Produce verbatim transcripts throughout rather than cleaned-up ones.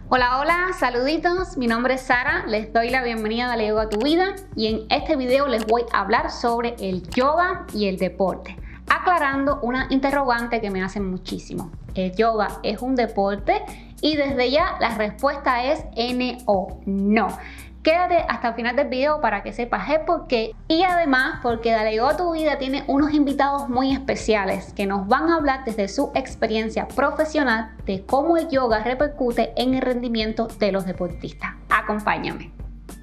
Hola, hola, saluditos, mi nombre es Sara, les doy la bienvenida a Dale Yoga a tu vida y en este video les voy a hablar sobre el yoga y el deporte, aclarando una interrogante que me hacen muchísimo. ¿El yoga es un deporte? Y desde ya la respuesta es N O, no. Quédate hasta el final del video para que sepas el por qué y además porque Dale Yoga a tu vida tiene unos invitados muy especiales que nos van a hablar desde su experiencia profesional de cómo el yoga repercute en el rendimiento de los deportistas. Acompáñame.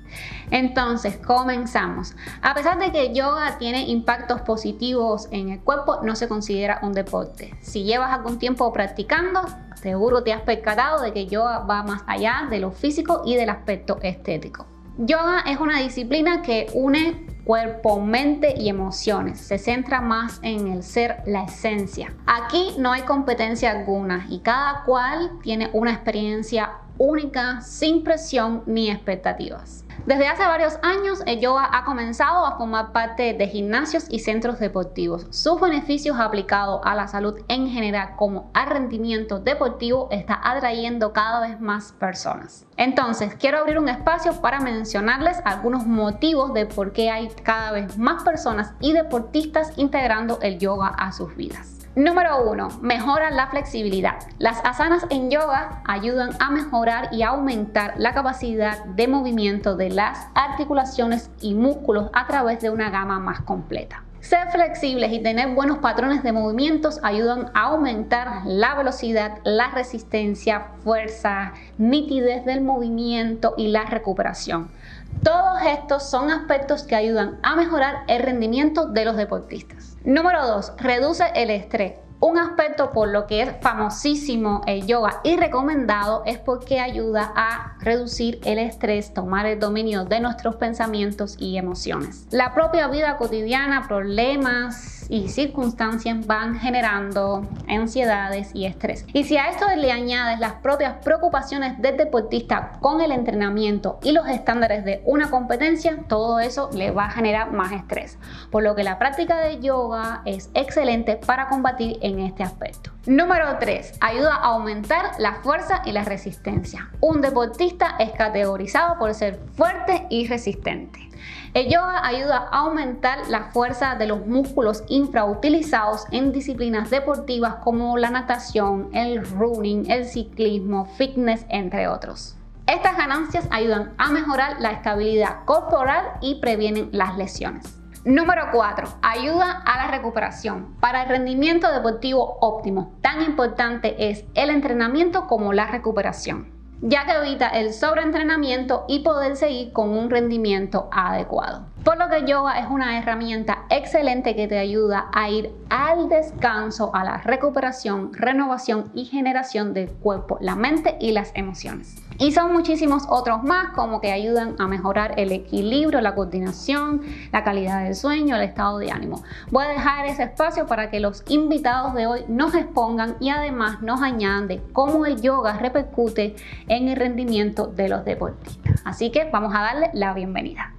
Entonces, comenzamos. A pesar de que el yoga tiene impactos positivos en el cuerpo, no se considera un deporte. Si llevas algún tiempo practicando, seguro te has percatado de que el yoga va más allá de lo físico y del aspecto estético. Yoga es una disciplina que une cuerpo, mente y emociones. Se centra más en el ser, la esencia. Aquí no hay competencia alguna y cada cual tiene una experiencia única, sin presión ni expectativas. Desde hace varios años, el yoga ha comenzado a formar parte de gimnasios y centros deportivos. Sus beneficios aplicados a la salud en general como al rendimiento deportivo está atrayendo cada vez más personas. Entonces, quiero abrir un espacio para mencionarles algunos motivos de por qué hay cada vez más personas y deportistas integrando el yoga a sus vidas. Número uno. Mejora la flexibilidad. Las asanas en yoga ayudan a mejorar y aumentar la capacidad de movimiento de las articulaciones y músculos a través de una gama más completa. Ser flexibles y tener buenos patrones de movimientos ayudan a aumentar la velocidad, la resistencia, fuerza, nitidez del movimiento y la recuperación. Todos estos son aspectos que ayudan a mejorar el rendimiento de los deportistas. Número dos. Reduce el estrés. Un aspecto por lo que es famosísimo el yoga y recomendado es porque ayuda a reducir el estrés, tomar el dominio de nuestros pensamientos y emociones. La propia vida cotidiana, problemas y circunstancias van generando ansiedades y estrés. Y si a esto le añades las propias preocupaciones del deportista con el entrenamiento y los estándares de una competencia, todo eso le va a generar más estrés. Por lo que la práctica de yoga es excelente para combatir en este aspecto. Número tres. Ayuda a aumentar la fuerza y la resistencia. Un deportista es categorizado por ser fuerte y resistente. El yoga ayuda a aumentar la fuerza de los músculos infrautilizados en disciplinas deportivas como la natación, el running, el ciclismo, fitness, entre otros. Estas ganancias ayudan a mejorar la estabilidad corporal y previenen las lesiones. Número cuatro. Ayuda a la recuperación. Para el rendimiento deportivo óptimo, tan importante es el entrenamiento como la recuperación, ya que evita el sobreentrenamiento y poder seguir con un rendimiento adecuado. Por lo que el yoga es una herramienta excelente que te ayuda a ir al descanso, a la recuperación, renovación y generación del cuerpo, la mente y las emociones. Y son muchísimos otros más, como que ayudan a mejorar el equilibrio, la coordinación, la calidad del sueño, el estado de ánimo. Voy a dejar ese espacio para que los invitados de hoy nos expongan y además nos añadan de cómo el yoga repercute en el rendimiento de los deportistas. Así que vamos a darle la bienvenida.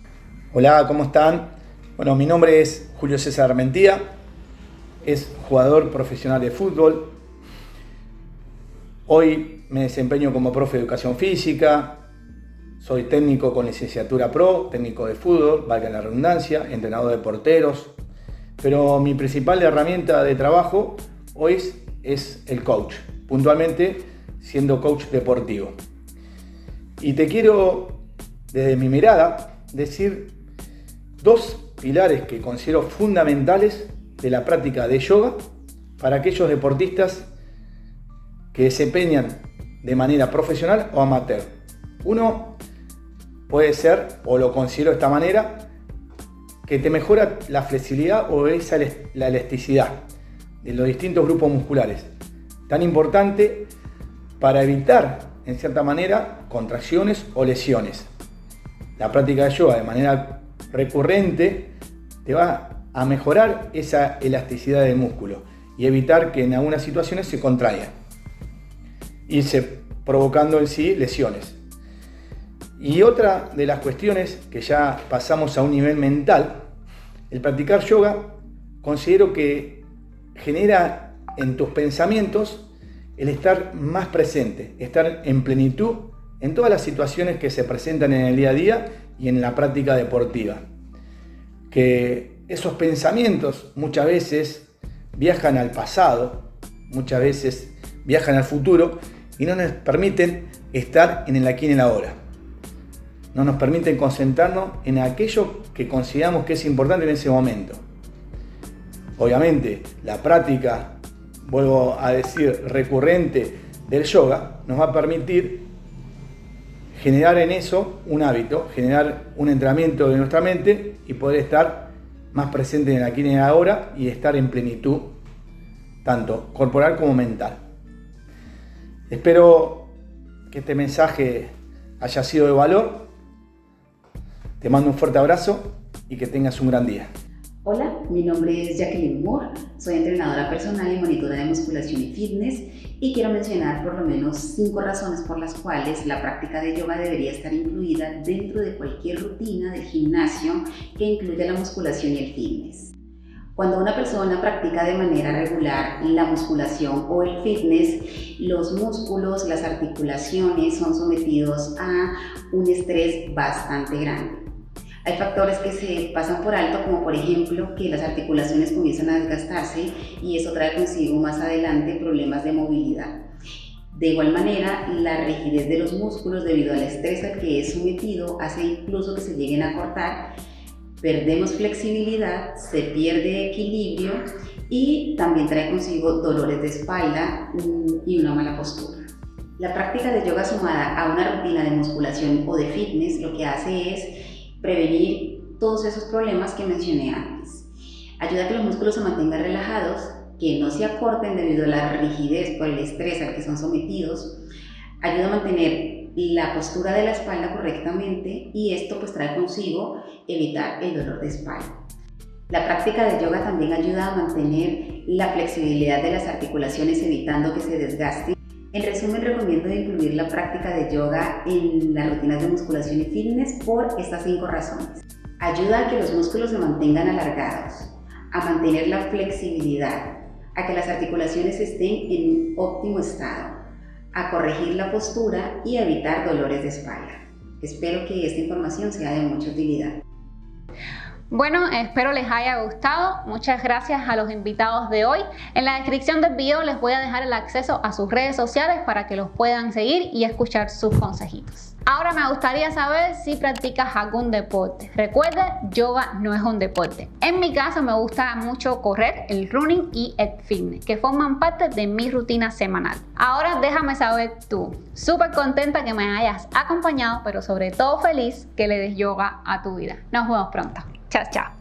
Hola, ¿cómo están? Bueno, mi nombre es Julio César Armentía, es jugador profesional de fútbol. Hoy me desempeño como profe de educación física, soy técnico con licenciatura pro, técnico de fútbol, valga la redundancia, entrenador de porteros, pero mi principal herramienta de trabajo hoy es, es el coach, puntualmente siendo coach deportivo. Y te quiero, desde mi mirada, decir dos pilares que considero fundamentales de la práctica de yoga para aquellos deportistas que desempeñan de manera profesional o amateur. Uno puede ser, o lo considero de esta manera, que te mejora la flexibilidad o esa, la elasticidad de los distintos grupos musculares, tan importante para evitar, en cierta manera, contracciones o lesiones. La práctica de yoga de manera recurrente te va a mejorar esa elasticidad del músculo y evitar que en algunas situaciones se contraiga y se provocando en sí lesiones. Y otra de las cuestiones que ya pasamos a un nivel mental, el practicar yoga considero que genera en tus pensamientos el estar más presente, estar en plenitud en todas las situaciones que se presentan en el día a día y en la práctica deportiva. Que esos pensamientos muchas veces viajan al pasado, muchas veces viajan al futuro y no nos permiten estar en el aquí y en el ahora. No nos permiten concentrarnos en aquello que consideramos que es importante en ese momento. Obviamente, la práctica, vuelvo a decir, recurrente del yoga nos va a permitir generar en eso un hábito, generar un entrenamiento de nuestra mente y poder estar más presente en el aquí y en el ahora y estar en plenitud, tanto corporal como mental. Espero que este mensaje haya sido de valor. Te mando un fuerte abrazo y que tengas un gran día. Hola, mi nombre es Jacqueline Moore, soy entrenadora personal y monitora de musculación y fitness y quiero mencionar por lo menos cinco razones por las cuales la práctica de yoga debería estar incluida dentro de cualquier rutina del gimnasio que incluya la musculación y el fitness. Cuando una persona practica de manera regular la musculación o el fitness, los músculos, las articulaciones son sometidos a un estrés bastante grande. Hay factores que se pasan por alto, como por ejemplo que las articulaciones comienzan a desgastarse y eso trae consigo más adelante problemas de movilidad. De igual manera, la rigidez de los músculos debido al estrés al que es sometido hace incluso que se lleguen a cortar, perdemos flexibilidad, se pierde equilibrio y también trae consigo dolores de espalda y una mala postura. La práctica de yoga sumada a una rutina de musculación o de fitness lo que hace es prevenir todos esos problemas que mencioné antes. Ayuda a que los músculos se mantengan relajados, que no se acorten debido a la rigidez por el estrés al que son sometidos. Ayuda a mantener la postura de la espalda correctamente y esto pues trae consigo evitar el dolor de espalda. La práctica de yoga también ayuda a mantener la flexibilidad de las articulaciones evitando que se desgasten. En resumen, recomiendo incluir la práctica de yoga en las rutinas de musculación y fitness por estas cinco razones. Ayuda a que los músculos se mantengan alargados, a mantener la flexibilidad, a que las articulaciones estén en un óptimo estado, a corregir la postura y a evitar dolores de espalda. Espero que esta información sea de mucha utilidad. Bueno, espero les haya gustado. Muchas gracias a los invitados de hoy. En la descripción del video les voy a dejar el acceso a sus redes sociales para que los puedan seguir y escuchar sus consejitos. Ahora me gustaría saber si practicas algún deporte. Recuerda, yoga no es un deporte. En mi caso me gusta mucho correr, el running y el fitness, que forman parte de mi rutina semanal. Ahora déjame saber tú. Súper contenta que me hayas acompañado, pero sobre todo feliz que le des yoga a tu vida. Nos vemos pronto. Chao, chao.